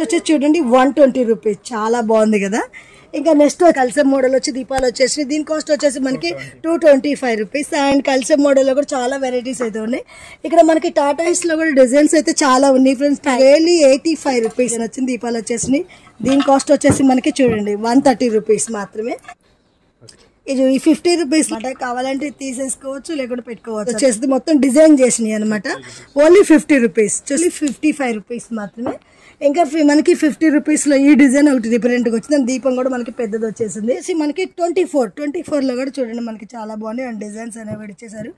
వచ్చేసి చూడండి 120 రూపీస్, చాలా బాగుంది కదా. ఇంకా నెక్స్ట్ కల్సమ్ మోడల్ వచ్చి దీపాలు వచ్చేసి దీని కాస్ట్ వచ్చేసి మనకి 225 రూపీస్. అండ్ కల్సమ్ మోడల్లో కూడా చాలా వెరైటీస్ అయితే ఉన్నాయి. ఇక్కడ మనకి టాటాయిస్ లో కూడా డిజైన్స్ అయితే చాలా ఉన్నాయి ఫ్రెండ్స్. డైలీ 85 రూపీస్ వచ్చింది దీపాలు వచ్చేసి. దీని కాస్ట్ వచ్చేసి మనకి చూడండి 130 రూపీస్ మాత్రమే. ఇది 50 రూపీస్ అనమాట. కావాలంటే తీసేసుకోవచ్చు లేకుంటే పెట్టుకోవచ్చు. వచ్చేసి మొత్తం డిజైన్ చేసినాయి అనమాట. ఓన్లీ 50 రూపీస్, 55 రూపీస్ మాత్రమే. ఇంకా మనకి 50 రూపీస్లో ఈ డిజైన్ ఒకటి డిఫరెంట్గా వచ్చింది. దీపం కూడా మనకి పెద్దది వచ్చేసింది. మనకి 24లో కూడా చూడండి మనకి చాలా బాగున్నాయి. అండ్ డిజైన్స్ అనేవి ఇచ్చేసారు.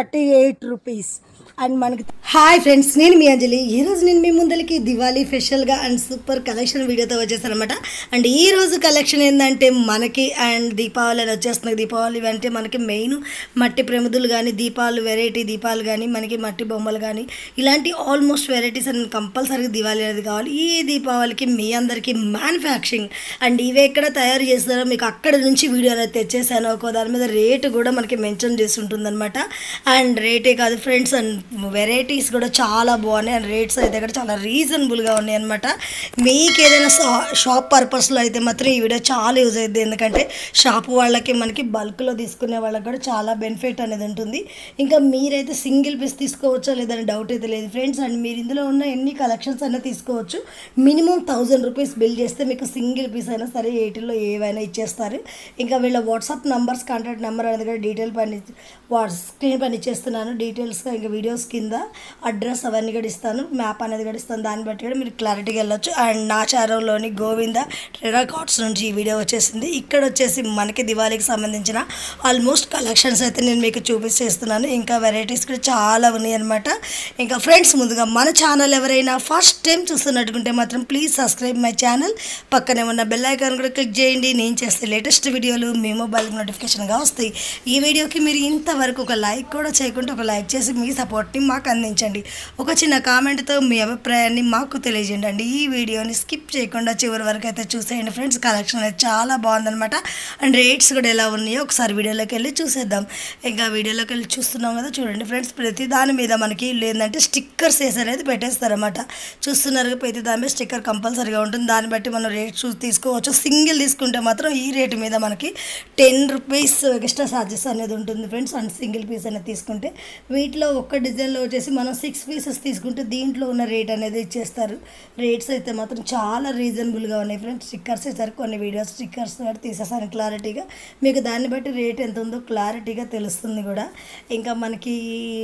38 రూపీస్. అండ్ మనకి హాయ్ ఫ్రెండ్స్, నేను మీ అంజలి. ఈరోజు నేను మీ ముందరికి దివాళీ స్పెషల్గా అండ్ సూపర్ కలెక్షన్ వీడియోతో వచ్చేసాను అనమాట. అండ్ ఈ రోజు కలెక్షన్ ఏంటంటే మనకి అండ్ దీపావళి అని వచ్చేస్తున్నాయి. దీపావళి అంటే మనకి మెయిన్ మట్టి ప్రమిదులు కానీ, దీపాలు వెరైటీ దీపాలు కానీ, మనకి మట్టి బొమ్మలు కానీ, ఇలాంటి ఆల్మోస్ట్ వెరైటీస్ అని కంపల్సరీగా దివాళీ అనేది కావాలి. ఈ దీపావళికి మీ అందరికీ మ్యానుఫ్యాక్చరింగ్ అండ్ ఇవి ఎక్కడ తయారు చేస్తారో మీకు అక్కడ నుంచి వీడియో అనేది తెచ్చేసాను. ఒక దాని మీద రేటు కూడా మనకి మెన్షన్ చేసి ఉంటుందన్నమాట. అండ్ రేటే కాదు ఫ్రెండ్స్, అండ్ వెరైటీస్ కూడా చాలా బాగున్నాయి. అండ్ రేట్స్ అయితే కూడా చాలా రీజనబుల్గా ఉన్నాయి అనమాట. మీకు ఏదైనా షాప్ పర్పస్లో అయితే మాత్రం ఈ వీడియో చాలా యూజ్ అవుతుంది. ఎందుకంటే షాప్ వాళ్ళకి మనకి బల్క్లో తీసుకునే వాళ్ళకి కూడా చాలా బెనిఫిట్ అనేది ఉంటుంది. ఇంకా మీరైతే సింగిల్ పీస్ తీసుకోవచ్చా లేదని డౌట్ అయితే లేదు ఫ్రెండ్స్. అండ్ మీరు ఇందులో ఉన్న ఎన్ని కలెక్షన్స్ అయినా తీసుకోవచ్చు. మినిమం 1000 రూపీస్ బిల్ చేస్తే మీకు సింగిల్ పీస్ అయినా సరే 80లో ఏవైనా ఇచ్చేస్తారు. ఇంకా వీళ్ళ వాట్సాప్ నంబర్స్, కాంటాక్ట్ నెంబర్ అనేది కూడా డీటెయిల్ పని స్క్రీన్ పని ఇచ్చేస్తున్నాను డీటెయిల్స్గా. ఇంకా వీడియోస్ కింద అడ్రస్ అవన్నీ కూడా ఇస్తాను, మ్యాప్ అనేది కూడా ఇస్తాను. దాన్ని బట్టి కూడా మీరు క్లారిటీగా వెళ్ళొచ్చు. అండ్ నా ఛానల్లోని గోవింద ట్రెరాకాట్స్ నుంచి ఈ వీడియో వచ్చేసింది. ఇక్కడ వచ్చేసి మనకి దివాళీకి సంబంధించిన ఆల్మోస్ట్ కలెక్షన్స్ అయితే నేను మీకు చూపించేస్తున్నాను. ఇంకా వెరైటీస్ కూడా చాలా ఉన్నాయి అనమాట. ఇంకా ఫ్రెండ్స్, ముందుగా మన ఛానల్ ఎవరైనా ఫస్ట్ టైం చూస్తున్నట్టుకుంటే మాత్రం ప్లీజ్ సబ్స్క్రైబ్ మై ఛానల్. పక్కనే ఉన్న బెల్ ఐకాన్ కూడా క్లిక్ చేయండి. నేను చేస్తే లేటెస్ట్ వీడియోలు మీ మొబైల్కి నోటిఫికేషన్గా వస్తాయి. ఈ వీడియోకి మీరు ఇంతవరకు ఒక లైక్ కూడా చేయకుండా ఒక లైక్ చేసి మీ సపోర్ట్ని మాకు అందించండి. ఒక చిన్న కామెంట్తో మీ అభిప్రాయాన్ని మాకు తెలియజేయండి. అండి ఈ వీడియోని స్కిప్ చేయకుండా చివరి వరకు అయితే చూసేయండి ఫ్రెండ్స్. కలెక్షన్ అనేది చాలా బాగుందనమాట. అండ్ రేట్స్ కూడా ఎలా ఉన్నాయో ఒకసారి వీడియోలోకి వెళ్ళి చూసేద్దాం. ఇంకా వీడియోలోకి వెళ్ళి చూస్తున్నాం కదా, చూడండి ఫ్రెండ్స్. ప్రతి దాని మీద మనకి ఏంటంటే స్టిక్కర్స్ వేసి అనేది పెట్టేస్తారన్నమాట. చూస్తున్నారు, ప్రతి దాని మీద స్టిక్కర్ కంపల్సరీగా ఉంటుంది. దాన్ని బట్టి మనం రేట్ చూసి తీసుకోవచ్చు. సింగిల్ తీసుకుంటే మాత్రం ఈ రేటు మీద మనకి 10 రూపీస్ ఎక్స్ట్రా ఛార్జెస్ అనేది ఉంటుంది ఫ్రెండ్స్. అండ్ సింగిల్ పీస్ అనేది తీసుకుంటే వీటిలో ఒక్క డిజైన్లో వచ్చేసి మనం 6 పీసెస్ తీసుకుంటే దీంట్లో ఉన్న రేట్ అనేది ఇచ్చేస్తారు. రేట్స్ అయితే మాత్రం చాలా రీజనబుల్గా ఉన్నాయి ఫ్రెండ్స్. స్టిక్కర్స్ ఇచ్చారు, కొన్ని వీడియోస్ స్టిక్కర్స్ కూడా తీసేసాను క్లారిటీగా. మీకు దాన్ని బట్టి రేట్ ఎంత ఉందో క్లారిటీగా తెలుస్తుంది కూడా. ఇంకా మనకి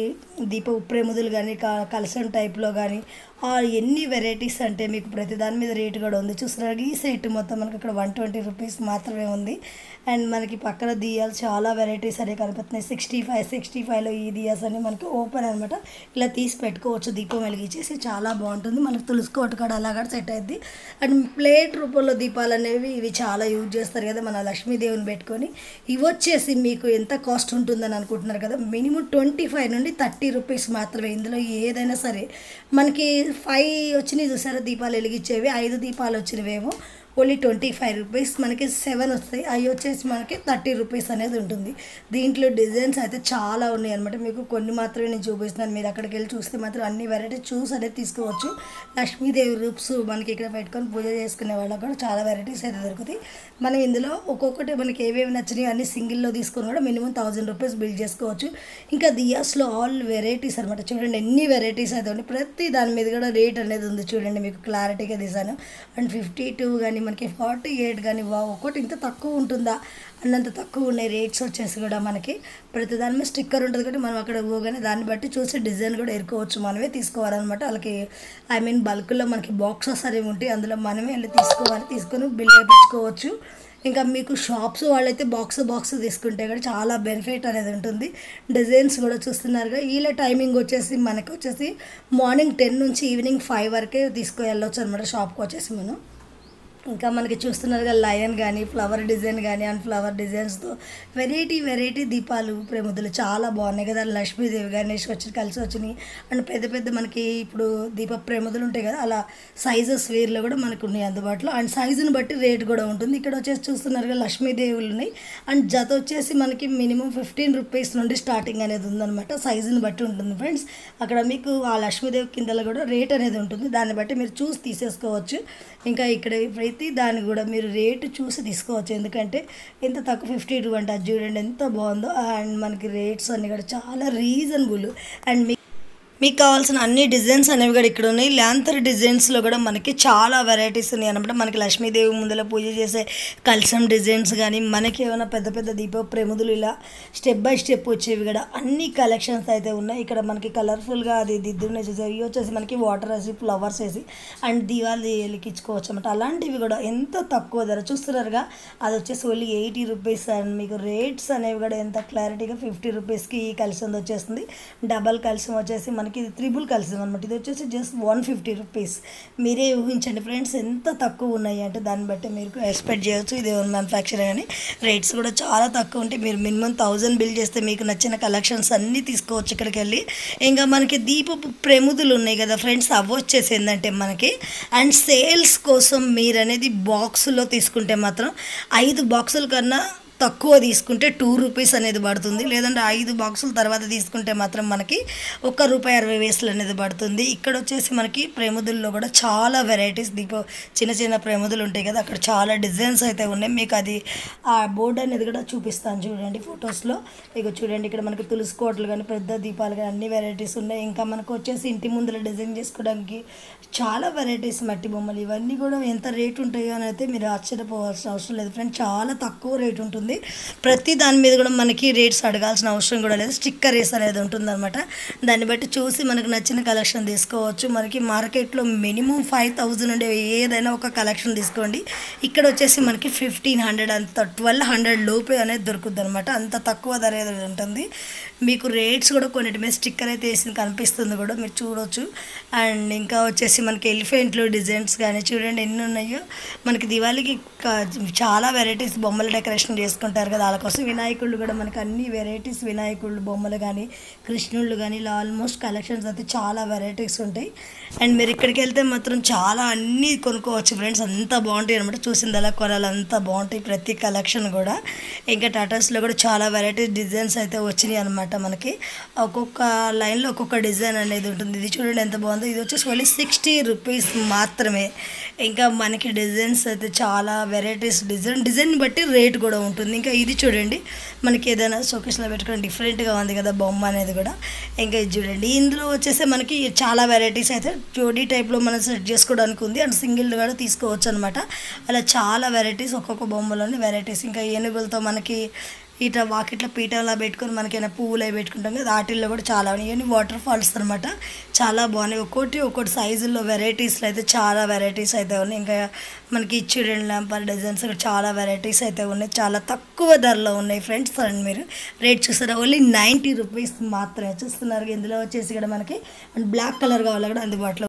దీప ప్రేముదులు కానీ, కలసం టైప్లో కానీ ఎన్ని వెరైటీస్ అంటే మీకు ప్రతి దాని మీద రేటు కూడా ఉంది. చూస్తున్నారు ఈ సెట్ మొత్తం మనకి అక్కడ 120 రూపీస్ మాత్రమే ఉంది. అండ్ మనకి పక్కన దియాలు చాలా వెరైటీస్ అనేవి కనిపిస్తున్నాయి. 65లో ఈ దియాస్ అని మనకి ఓపెన్ అనమాట. ఇలా తీసి పెట్టుకోవచ్చు, దీపం వెలిగించేసి చాలా బాగుంటుంది. మనకి తులుసుకోవటం కూడా అలాగా సెట్ అయింది. అండ్ ప్లేట్ రూపంలో దీపాలు అనేవి ఇవి చాలా యూజ్ చేస్తారు కదా మన లక్ష్మీదేవిని పెట్టుకొని. ఇవి వచ్చేసి మీకు ఎంత కాస్ట్ ఉంటుందని అనుకుంటున్నారు కదా, మినిమం 25 నుండి 30 రూపీస్ మాత్రమే. ఇందులో ఏదైనా సరే మనకి 5 వచ్చినాయి చూసారా దీపాలు వెలిగించేవి, 5 దీపాలు వచ్చినవేమో ఓన్లీ 25 రూపీస్. మనకి 7 వస్తాయి, అవి వచ్చేసి మనకి 30 రూపీస్ అనేది ఉంటుంది. దీంట్లో డిజైన్స్ అయితే చాలా ఉన్నాయి అనమాట. మీకు కొన్ని మాత్రమే నేను చూపిస్తున్నాను. మీరు అక్కడికి వెళ్ళి చూస్తే మాత్రం అన్ని వెరైటీస్ చూసి అనేది తీసుకోవచ్చు. లక్ష్మీదేవి రూప్స్ మనకి ఇక్కడ పెట్టుకొని పూజ చేసుకునే వాళ్ళకి కూడా చాలా వెరైటీస్ అయితే దొరుకుతాయి. మనం ఇందులో ఒక్కొక్కటి మనకి ఏవేవి నచ్చినాయి అన్ని సింగిల్లో తీసుకొని కూడా మినిమం 1000 రూపీస్ బిల్ చేసుకోవచ్చు. ఇంకా దియాస్లో ఆల్ వెరైటీస్ అనమాట. చూడండి ఎన్ని వెరైటీస్ అయితే ఉన్నాయి. ప్రతి దాని మీద కూడా రేట్ అనేది ఉంది. చూడండి మీకు క్లారిటీగా తీసాను. అండ్ 52 కానీ మనకి 48 కానీ ఒక్కటి ఇంత తక్కువ ఉంటుందా అన్నంత తక్కువ ఉన్నాయి రేట్స్ వచ్చేసి కూడా. మనకి ప్రతి దాని మీద స్టిక్కర్ ఉంటుంది కాబట్టి మనం అక్కడ పోగానే దాన్ని బట్టి చూసి డిజైన్ కూడా ఎరుకోవచ్చు. మనమే తీసుకోవాలన్నమాట. వాళ్ళకి బల్క్లో మనకి బాక్సెస్ అనేవి ఉంటాయి, అందులో మనమే వెళ్ళి తీసుకోవాలి. తీసుకొని బిల్ వేయించుకోవచ్చు. ఇంకా మీకు షాప్స్ వాళ్ళైతే బాక్స్ తీసుకుంటే కూడా చాలా బెనిఫిట్ అనేది ఉంటుంది. డిజైన్స్ కూడా చూస్తున్నారుగా. వీళ్ళ టైమింగ్ వచ్చేసి మనకి వచ్చేసి మార్నింగ్ 10 నుంచి ఈవినింగ్ 5 వరకే తీసుకు వెళ్ళొచ్చు అనమాట షాప్కి వచ్చేసి మనం. ఇంకా మనకి చూస్తున్నారుగా లయన్ కానీ ఫ్లవర్ డిజైన్ కానీ అండ్ ఫ్లవర్ డిజైన్స్తో వెరైటీ దీపాలు ప్రముదులు చాలా బాగున్నాయి కదా. లక్ష్మీదేవి గణేష్ వచ్చి కలిసి వచ్చినాయి అండ్ పెద్ద మనకి ఇప్పుడు దీప ప్రముదులు ఉంటాయి కదా, అలా సైజెస్ వేర్లో కూడా మనకు ఉన్నాయి అందుబాటులో. అండ్ సైజుని బట్టి రేట్ కూడా ఉంటుంది. ఇక్కడ వచ్చేసి చూస్తున్నారుగా లక్ష్మీదేవులు ఉన్నాయి అండ్ జత వచ్చేసి మనకి మినిమం 15 రూపీస్ నుండి స్టార్టింగ్ అనేది ఉందన్నమాట. సైజుని బట్టి ఉంటుంది ఫ్రెండ్స్. అక్కడ మీకు ఆ లక్ష్మీదేవి కిందలో కూడా రేట్ అనేది ఉంటుంది, దాన్ని బట్టి మీరు చూసి తీసేసుకోవచ్చు. ఇంకా ఇక్కడ ప్రతి దాన్ని కూడా మీరు రేటు చూసి తీసుకోవచ్చు, ఎందుకంటే ఎంత తక్కువ 52 అంటే అది చూడండి ఎంత బాగుందో. అండ్ మనకి రేట్స్ అన్నీ కూడా చాలా రీజనబుల్. అండ్ మీకు కావాల్సిన అన్ని డిజైన్స్ అనేవి కూడా ఇక్కడ ఉన్నాయి. ల్యాంతర్ డిజైన్స్లో కూడా మనకి చాలా వెరైటీస్ ఉన్నాయి అనమాట. మనకి లక్ష్మీదేవి ముందర పూజ చేసే కలశం డిజైన్స్ కానీ, మనకి ఏమైనా పెద్ద దీప ప్రముదులు ఇలా స్టెప్ బై స్టెప్ వచ్చేవి కూడా అన్ని కలెక్షన్స్ అయితే ఉన్నాయి. ఇక్కడ మనకి కలర్ఫుల్గా అది దిద్దునే చేసేవి, ఇవి వచ్చేసి మనకి వాటర్ వేసి ఫ్లవర్స్ వేసి అండ్ దీవాలు ఎలికించుకోవచ్చు అనమాట. అలాంటివి కూడా ఎంత తక్కువ ధర చూస్తున్నారుగా, అది వచ్చేసి ఓన్లీ 80 రూపీస్. అండ్ మీకు రేట్స్ అనేవి కూడా ఎంత క్లారిటీగా 50 రూపీస్కి ఈ కలశం వచ్చేస్తుంది. డబల్ కలశం వచ్చేసి మనకి ఇది త్రిబుల్ కలశం అనమాట. ఇది వచ్చేసి జస్ట్ 150 రూపీస్. మీరే ఊహించండి ఫ్రెండ్స్ ఎంత తక్కువ ఉన్నాయి అంటే, దాన్ని బట్టి మీరు ఎక్స్పెక్ట్ చేయొచ్చు ఇది మ్యానుఫ్యాక్చర్ అని. రేట్స్ కూడా చాలా తక్కువ ఉంటాయి. మీరు మినిమం 1000 బిల్ చేస్తే మీకు నచ్చిన కలెక్షన్స్ అన్నీ తీసుకోవచ్చు ఇక్కడికి వెళ్ళి. ఇంకా మనకి దీపపు ప్రముదులు ఉన్నాయి కదా ఫ్రెండ్స్, అవి వచ్చేసి ఏంటంటే మనకి అండ్ సేల్స్ కోసం మీరు అనేది బాక్సులో తీసుకుంటే మాత్రం 5 బాక్సుల కన్నా తక్కువ తీసుకుంటే 2 రూపీస్ అనేది పడుతుంది. లేదంటే 5 బాక్సుల తర్వాత తీసుకుంటే మాత్రం మనకి ₹1.60 అనేది పడుతుంది. ఇక్కడ వచ్చేసి మనకి ప్రముదుల్లో కూడా చాలా వెరైటీస్ చిన్న ప్రముదులు ఉంటాయి కదా, అక్కడ చాలా డిజైన్స్ అయితే ఉన్నాయి. మీకు అది ఆ బోర్డు అనేది కూడా చూపిస్తాను చూడండి ఫొటోస్లో. ఇక చూడండి ఇక్కడ మనకి తులసి కోటలు కానీ పెద్ద దీపాలు కానీ అన్ని వెరైటీస్ ఉన్నాయి. ఇంకా మనకు వచ్చేసి ఇంటి ముందర డిజైన్ చేసుకోవడానికి చాలా వెరైటీస్ మట్టి బొమ్మలు, ఇవన్నీ కూడా ఎంత రేట్ ఉంటాయో అని అయితే మీరు ఆశ్చర్యపోవాల్సిన అవసరం లేదు ఫ్రెండ్స్. చాలా తక్కువ రేట్ ఉంటుంది. ప్రతి దాని మీద కూడా మనకి రేట్స్ అడగాల్సిన అవసరం కూడా లేదు. స్టిక్కర్ రేస్ అనేది ఉంటుంది అనమాట. దాన్ని బట్టి చూసి మనకు నచ్చిన కలెక్షన్ తీసుకోవచ్చు. మనకి మార్కెట్లో మినిమం 5000 నుండి ఏదైనా ఒక కలెక్షన్ తీసుకోండి. ఇక్కడ వచ్చేసి మనకి 1500 అంత 1200 లోపే అనేది దొరుకుతుంది అనమాట. అంత తక్కువ ధర ఏదైనా ఉంటుంది. మీకు రేట్స్ కూడా కొన్నిటి మీద స్టిక్కర్ అయితే వేసింది కనిపిస్తుంది కూడా, మీరు చూడవచ్చు. అండ్ ఇంకా వచ్చేసి మనకి ఎలిఫెంట్లు డిజైన్స్ కానీ చూడండి ఎన్ని ఉన్నాయో. మనకి దివాళీకి చాలా వెరైటీస్ బొమ్మల డెకరేషన్ చేసుకుంటారు కదా, వాళ్ళ కోసం వినాయకుళ్ళు కూడా మనకి అన్ని వెరైటీస్ వినాయకుళ్ళు బొమ్మలు కానీ కృష్ణుళ్ళు కానీ ఇలా ఆల్మోస్ట్ కలెక్షన్స్ అయితే చాలా వెరైటీస్ ఉంటాయి. అండ్ మీరు ఇక్కడికి వెళ్తే మాత్రం చాలా అన్నీ కొనుక్కోవచ్చు ఫ్రెండ్స్. అంత బాగుంటాయి అనమాట. చూసిందలా కొనాలి అంత బాగుంటాయి ప్రతి కలెక్షన్ కూడా. ఇంకా టాటాస్లో కూడా చాలా వెరైటీస్ డిజైన్స్ అయితే వచ్చినాయి అనమాట. మనకి ఒక్కొక్క లైన్లో ఒక్కొక్క డిజైన్ అనేది ఉంటుంది. ఇది చూడండి ఎంత బాగుందో. ఇది వచ్చేసి ఓన్లీ 60 రూపీస్ మాత్రమే. ఇంకా మనకి డిజైన్స్ అయితే చాలా వెరైటీస్ డిజైన్ బట్టి రేట్ కూడా ఉంటుంది. ఇంకా ఇది చూడండి మనకి ఏదైనా షోకేస్లో పెట్టుకోవడం డిఫరెంట్గా ఉంది కదా బొమ్మ అనేది కూడా. ఇంకా ఇది చూడండి ఇందులో వచ్చేసి మనకి చాలా వెరైటీస్ అయితే జోడీ టైప్లో మనం సెట్ చేసుకోవడానికి ఉంది. అండ్ సింగిల్ కూడా తీసుకోవచ్చు అనమాట. అలా చాలా వెరైటీస్ ఒక్కొక్క బొమ్మలోని వెరైటీస్. ఇంకా ఏనుగులతో మనకి ఇట్లా వాకిట్లో పీటలా పెట్టుకొని మనకైనా పువ్వులు అవి పెట్టుకుంటాం కదా, వాటిల్లో కూడా చాలా ఉన్నాయి. ఇవన్నీ వాటర్ ఫాల్స్ అనమాట. చాలా బాగున్నాయి. ఒక్కొక్కటి సైజుల్లో వెరైటీస్లో అయితే చాలా వెరైటీస్ అయితే ఉన్నాయి. ఇంకా మనకి చూడండి ల్యాంపర్ డిజైన్స్ చాలా వెరైటీస్ అయితే ఉన్నాయి. చాలా తక్కువ ధరలో ఉన్నాయి ఫ్రెండ్స్. అండ్ మీరు రేట్ చూస్తారా ఓన్లీ 90 రూపీస్ మాత్రమే చూస్తున్నారు. ఇందులో వచ్చేసి కూడా మనకి అండ్ బ్లాక్ కలర్ కావాలి కూడా అందుబాటులో